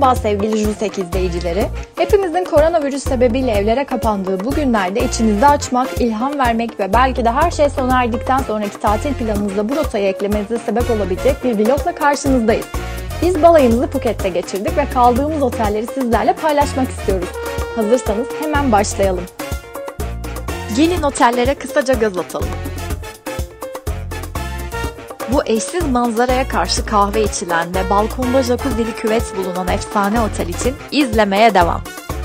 Merhaba sevgili JUSEK izleyicileri. Hepimizin koronavirüs sebebiyle evlere kapandığı bu günlerde içinizde açmak, ilham vermek ve belki de her şey sona erdikten sonraki tatil planınızda bu rotayı eklemenize sebep olabilecek bir vlogla karşınızdayız. Biz balayımızı Phuket'te geçirdik ve kaldığımız otelleri sizlerle paylaşmak istiyoruz. Hazırsanız hemen başlayalım. Gelin otellere kısaca göz atalım. Bu eşsiz manzaraya karşı kahve içilen ve balkonda jacuzzi'li küvet bulunan efsane otel için izlemeye devam.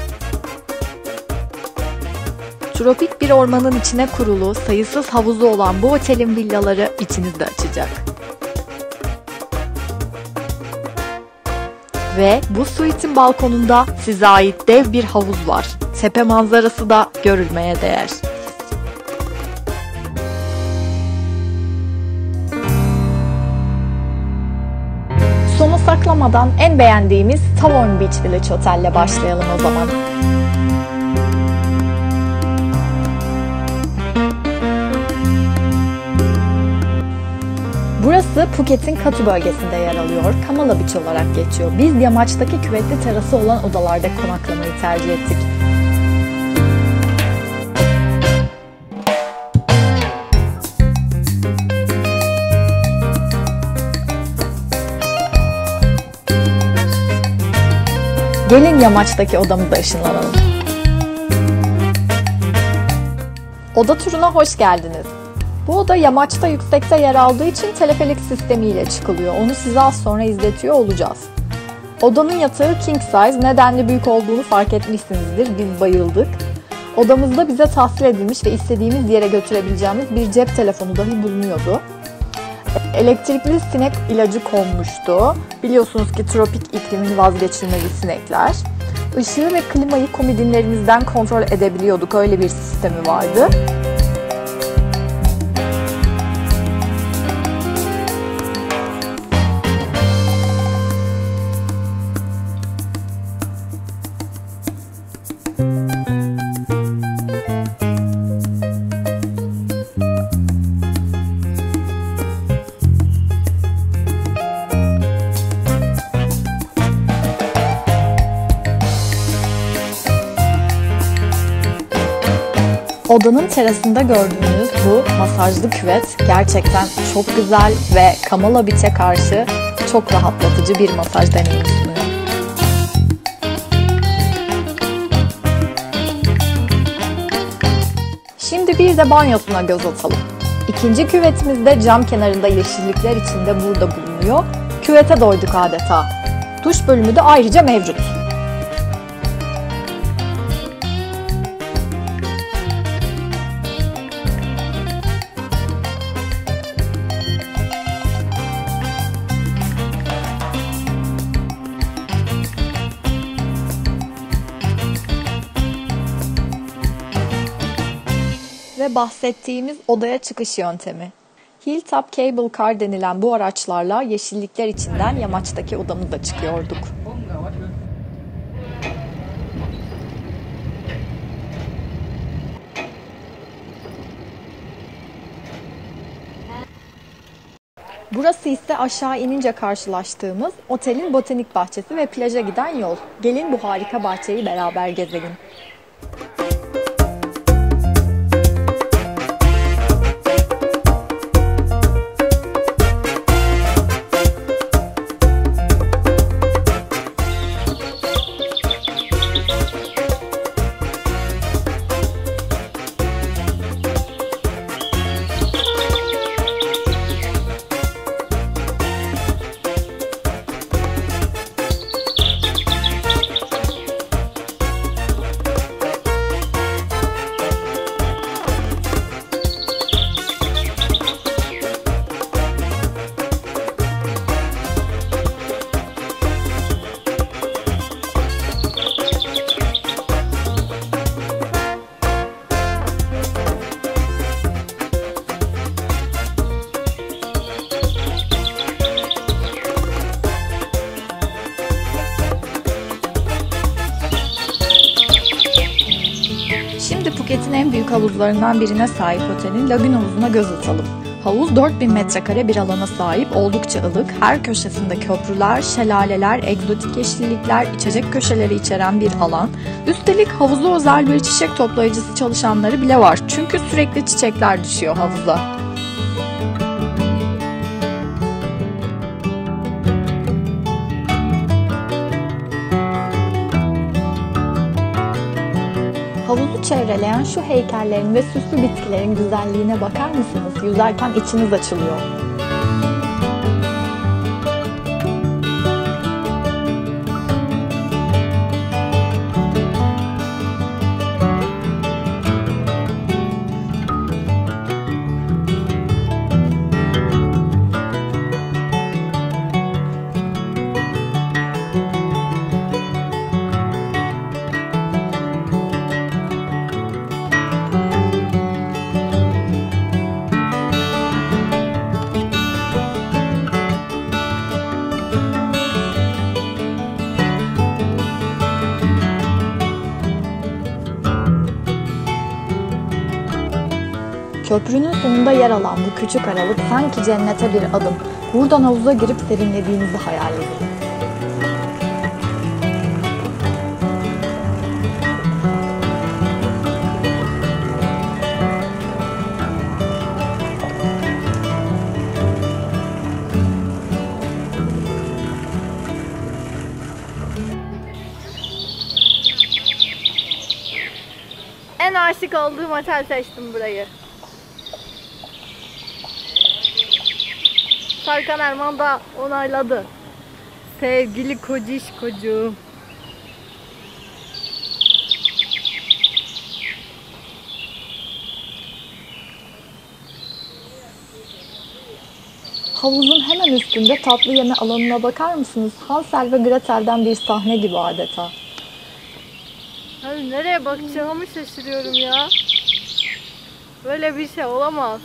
Tropik bir ormanın içine kurulu, sayısız havuzu olan bu otelin villaları içinizde açacak. Ve bu suite'in balkonunda size ait dev bir havuz var. Tepe manzarası da görülmeye değer. Sonu saklamadan en beğendiğimiz Tavern Beach Village Otel ile başlayalım o zaman. Burası Phuket'in Katu bölgesinde yer alıyor. Kamala Beach olarak geçiyor. Biz yamaçtaki küvetli terası olan odalarda konaklamayı tercih ettik. Gelin yamaçtaki odamıza ışınlanalım. Oda turuna hoş geldiniz. Bu oda yamaçta yüksekte yer aldığı için teleferik sistemiyle çıkılıyor. Onu size az sonra izletiyor olacağız. Odanın yatağı king size, nedenle büyük olduğunu fark etmişsinizdir. Biz bayıldık. Odamızda bize tahsil edilmiş ve istediğimiz yere götürebileceğimiz bir cep telefonu dahi bulunuyordu. Elektrikli sinek ilacı konmuştu. Biliyorsunuz ki tropik iklimin vazgeçilmezi sinekler. Işığı ve klimayı komodinlerimizden kontrol edebiliyorduk. Öyle bir sistemi vardı. Odanın terasında gördüğünüz bu masajlı küvet gerçekten çok güzel ve Kamala Beach'e karşı çok rahatlatıcı bir masaj deneyimi sunuyor. Şimdi bir de banyosuna göz atalım. İkinci küvetimizde cam kenarında yeşillikler içinde burada bulunuyor. Küvete doyduk adeta. Duş bölümü de ayrıca mevcut. Ve bahsettiğimiz odaya çıkış yöntemi. Hilltop Cable Car denilen bu araçlarla yeşillikler içinden yamaçtaki odamıza çıkıyorduk. Burası ise aşağı inince karşılaştığımız otelin botanik bahçesi ve plaja giden yol. Gelin bu harika bahçeyi beraber gezelim. Phuket'in en büyük havuzlarından birine sahip otelin lagün havuzuna göz atalım. Havuz 4000 metrekare bir alana sahip, oldukça ılık, her köşesinde köprüler, şelaleler, egzotik yeşillikler, içecek köşeleri içeren bir alan. Üstelik havuza özel bir çiçek toplayıcısı çalışanları bile var, çünkü sürekli çiçekler düşüyor havuza. Havuzu çevreleyen şu heykellerin ve süslü bitkilerin güzelliğine bakar mısınız? Yüzerken içiniz açılıyor. Köprünün sonunda yer alan bu küçük aralık sanki cennete bir adım. Buradan havuza girip serinlediğinizi hayal edin. En aşık olduğum otel seçtim burayı. Tarkan Erman da onayladı. Sevgili kocişkocuğum. Havuzun hemen üstünde tatlı yeme alanına bakar mısınız? Hansel ve Gretel'den bir sahne gibi adeta. Hani nereye bakacağımı şaşırıyorum ya. Böyle bir şey olamaz.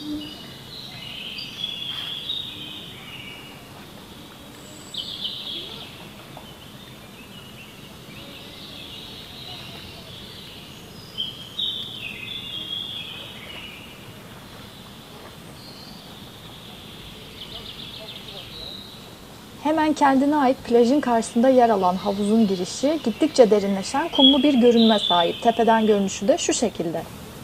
Hemen kendine ait plajın karşısında yer alan havuzun girişi gittikçe derinleşen kumlu bir görünüme sahip. Tepeden görünüşü de şu şekilde.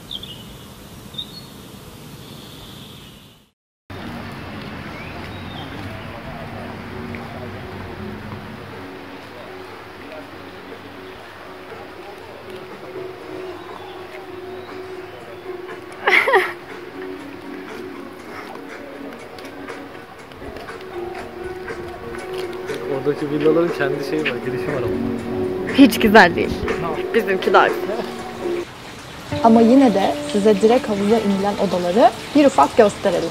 Oradaki villaların kendi şeyi var, girişi var ama. Hiç güzel değil. Bizimki daha güzel. Ama yine de size direkt havuza inilen odaları bir ufak gösterelim.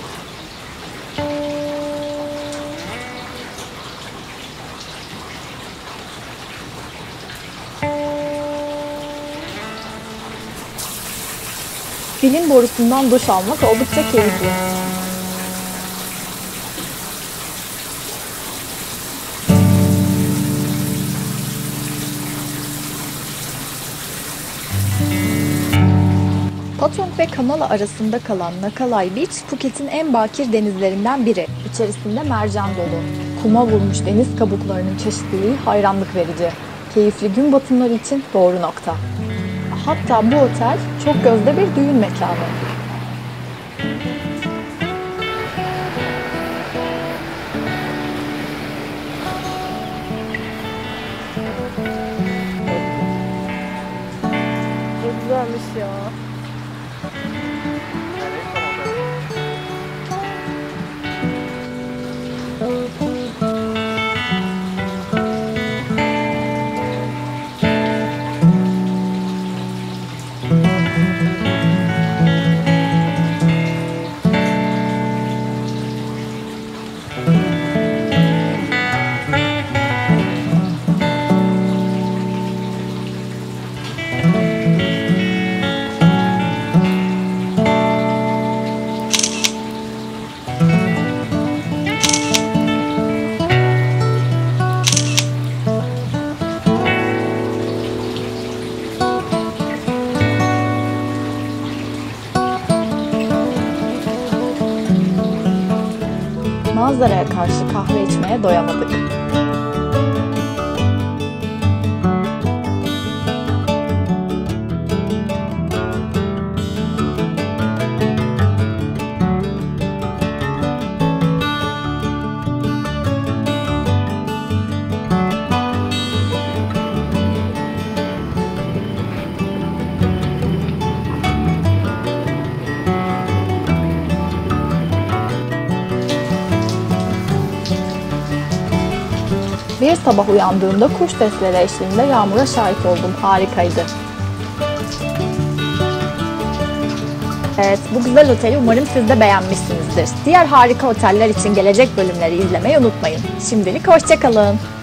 Filin borusundan duş almak oldukça keyifli. Patong ve Kamala arasında kalan Nakalai Beach, Phuket'in en bakir denizlerinden biri. İçerisinde mercan dolu. Kuma vurmuş deniz kabuklarının çeşitliliği hayranlık verici. Keyifli gün batımları için doğru nokta. Hatta bu otel çok gözde bir düğün mekanı. Çok güzelmiş ya. Manzaraya karşı kahve içmeye doyamadık. Bir sabah uyandığımda kuş sesleri eşliğinde yağmura şahit oldum. Harikaydı. Evet, bu güzel oteli umarım siz de beğenmişsinizdir. Diğer harika oteller için gelecek bölümleri izlemeyi unutmayın. Şimdilik hoşça kalın.